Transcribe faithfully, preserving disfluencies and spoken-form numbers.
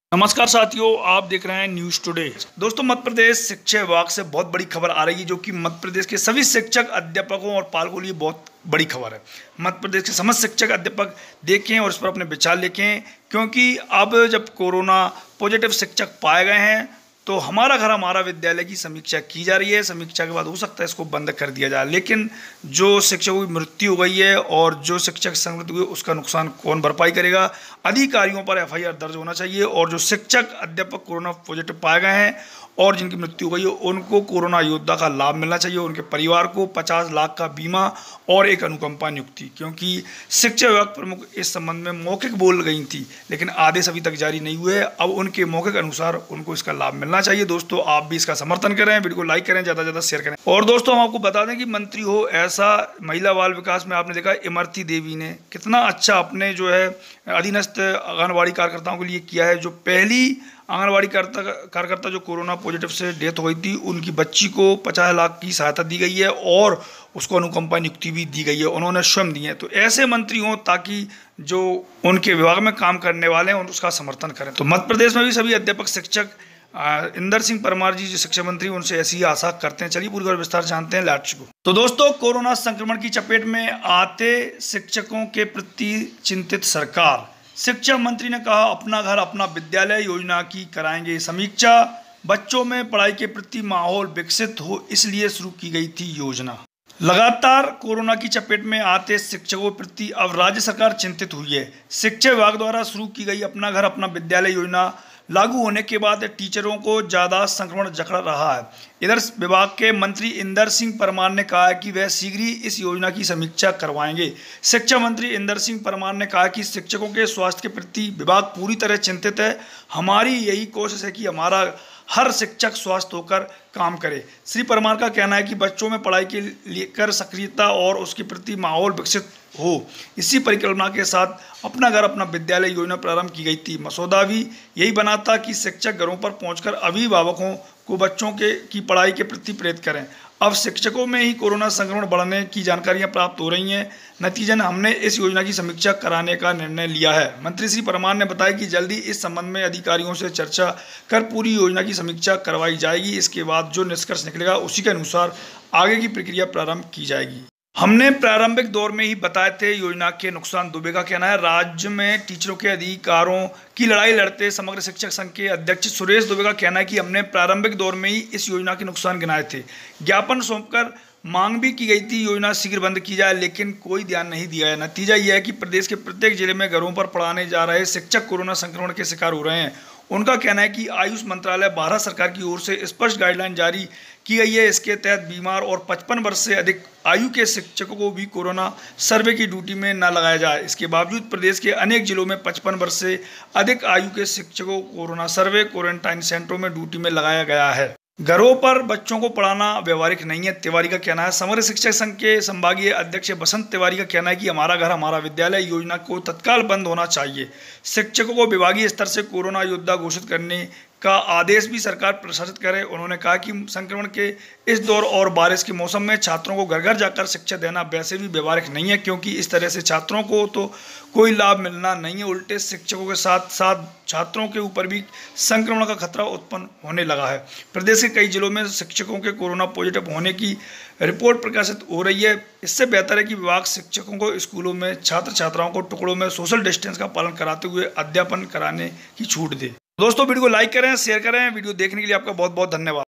नमस्कार साथियों, आप देख रहे हैं न्यूज़ टुडे। दोस्तों, मध्य प्रदेश शिक्षा विभाग से बहुत बड़ी खबर आ रही है, जो कि मध्य प्रदेश के सभी शिक्षक, अध्यापकों और पालकों के लिए बहुत बड़ी खबर है। मध्य प्रदेश के समस्त शिक्षक, अध्यापक देखें और इस पर अपने विचार लिखें, क्योंकि अब जब कोरोना पॉजिटिव शिक्षक पाए गए हैं तो हमारा घर हमारा विद्यालय की समीक्षा की जा रही है। समीक्षा के बाद हो सकता है इसको बंद कर दिया जाए, लेकिन जो शिक्षकों की मृत्यु हो गई है और जो शिक्षक संगत हुए उसका नुकसान कौन भरपाई करेगा। अधिकारियों पर एफ आई आर दर्ज होना चाहिए और जो शिक्षक, अध्यापक कोरोना पॉजिटिव पाए गए हैं और जिनकी मृत्यु हो गई है उनको कोरोना योद्धा का लाभ मिलना चाहिए। उनके परिवार को पचास लाख का बीमा और एक अनुकंपा नियुक्ति, क्योंकि शिक्षा विभाग प्रमुख इस संबंध में मौखिक बोल गई थी, लेकिन आदेश अभी तक जारी नहीं हुए। अब उनके मौखिक अनुसार उनको इसका लाभ मिलना चाहिए। दोस्तों, आप भी इसका समर्थन करें, वीडियो को लाइक करें, ज़्यादा से ज़्यादा शेयर करें। और दोस्तों, हम आपको बता दें कि मंत्री हो ऐसा महिला बाल विकास में आपने देखा इमरती देवी ने कितना अच्छा अपने जो है अधीनस्थ आंगनबाड़ी कार्यकर्ताओं के लिए किया है। जो पहली आंगनबाड़ी कार्यकर्ता जो कोरोना पॉजिटिव से डेथ हो गई थी, उनकी बच्ची को पचास लाख की सहायता दी गई है और उसको अनुकंपा नियुक्ति भी दी गई है, उन्होंने स्वयं दी है। तो ऐसे मंत्री हों ताकि जो उनके विभाग में काम करने वाले हैं उसका समर्थन करें। तो मध्य प्रदेश में भी सभी अध्यापक, शिक्षक, इंदर सिंह परमार जी जो शिक्षा मंत्री, उनसे ऐसी आशा करते हैं। चलिए पूरी और विस्तार जानते हैं लास्ट को। तो दोस्तों, कोरोना संक्रमण की चपेट में आते शिक्षकों के प्रति चिंतित सरकार। शिक्षा मंत्री ने कहा, अपना घर अपना विद्यालय योजना की कराएंगे समीक्षा। बच्चों में पढ़ाई के प्रति माहौल विकसित हो, इसलिए शुरू की गई थी योजना। लगातार कोरोना की चपेट में आते शिक्षकों के प्रति अब राज्य सरकार चिंतित हुई है। शिक्षा विभाग द्वारा शुरू की गई अपना घर अपना विद्यालय योजना लागू होने के बाद टीचरों को ज़्यादा संक्रमण जकड़ रहा है। इधर विभाग के मंत्री इंदर सिंह परमार ने कहा कि वह शीघ्र ही इस योजना की समीक्षा करवाएंगे। शिक्षा मंत्री इंदर सिंह परमार ने कहा कि शिक्षकों के स्वास्थ्य के प्रति विभाग पूरी तरह चिंतित है। हमारी यही कोशिश है कि हमारा हर शिक्षक स्वस्थ होकर काम करे। श्री परमार का कहना है कि बच्चों में पढ़ाई के लेकर सक्रियता और उसके प्रति माहौल विकसित हो, इसी परिकल्पना के साथ अपना घर अपना विद्यालय योजना प्रारंभ की गई थी। मसौदा भी यही बना था कि शिक्षक घरों पर पहुंचकर अभिभावकों को बच्चों के की पढ़ाई के प्रति प्रेरित करें। अब शिक्षकों में ही कोरोना संक्रमण बढ़ने की जानकारियां प्राप्त हो रही हैं। नतीजन हमने इस योजना की समीक्षा कराने का निर्णय लिया है। मंत्री श्री परमार ने बताया कि जल्दी इस संबंध में अधिकारियों से चर्चा कर पूरी योजना की समीक्षा करवाई जाएगी। इसके बाद जो निष्कर्ष निकलेगा उसी के अनुसार आगे की प्रक्रिया प्रारंभ की जाएगी। हमने प्रारंभिक दौर में ही बताए थे योजना के नुकसान। दुबे का कहना है, राज्य में टीचरों के अधिकारों की लड़ाई लड़ते समग्र शिक्षक संघ के अध्यक्ष सुरेश दुबे का कहना है कि हमने प्रारंभिक दौर में ही इस योजना के नुकसान गिनाए थे। ज्ञापन सौंपकर मांग भी की गई थी योजना शीघ्र बंद की जाए, लेकिन कोई ध्यान नहीं दिया है। नतीजा यह है कि प्रदेश के प्रत्येक जिले में घरों पर पढ़ाने जा रहे शिक्षक कोरोना संक्रमण के शिकार हो रहे हैं। उनका कहना है कि आयुष मंत्रालय, भारत सरकार की ओर से स्पष्ट गाइडलाइन जारी की गई है। इसके तहत बीमार और पचपन वर्ष से अधिक आयु के शिक्षकों को भी कोरोना सर्वे की ड्यूटी में न लगाया जाए। इसके बावजूद प्रदेश के अनेक जिलों में पचपन वर्ष से अधिक आयु के शिक्षकों को कोरोना सर्वे क्वारंटाइन सेंटरों में ड्यूटी में लगाया गया है। घरों पर बच्चों को पढ़ाना व्यवहारिक नहीं है, तिवारी का कहना है। समग्र शिक्षक संघ के संभागीय अध्यक्ष बसंत तिवारी का कहना है कि हमारा घर हमारा विद्यालय योजना को तत्काल बंद होना चाहिए। शिक्षकों को विभागीय स्तर से कोरोना योद्धा घोषित करने का आदेश भी सरकार प्रशासित करे। उन्होंने कहा कि संक्रमण के इस दौर और बारिश के मौसम में छात्रों को घर घर जाकर शिक्षा देना वैसे भी व्यवहारिक नहीं है, क्योंकि इस तरह से छात्रों को तो कोई लाभ मिलना नहीं है, उल्टे शिक्षकों के साथ साथ छात्रों के ऊपर भी संक्रमण का खतरा उत्पन्न होने लगा है। प्रदेश के कई जिलों में शिक्षकों के कोरोना पॉजिटिव होने की रिपोर्ट प्रकाशित हो रही है। इससे बेहतर है कि विभाग शिक्षकों को स्कूलों में छात्र छात्राओं को टुकड़ों में सोशल डिस्टेंस का पालन कराते हुए अध्यापन कराने की छूट दे। दोस्तों, वीडियो को लाइक करें, शेयर करें। वीडियो देखने के लिए आपका बहुत बहुत धन्यवाद।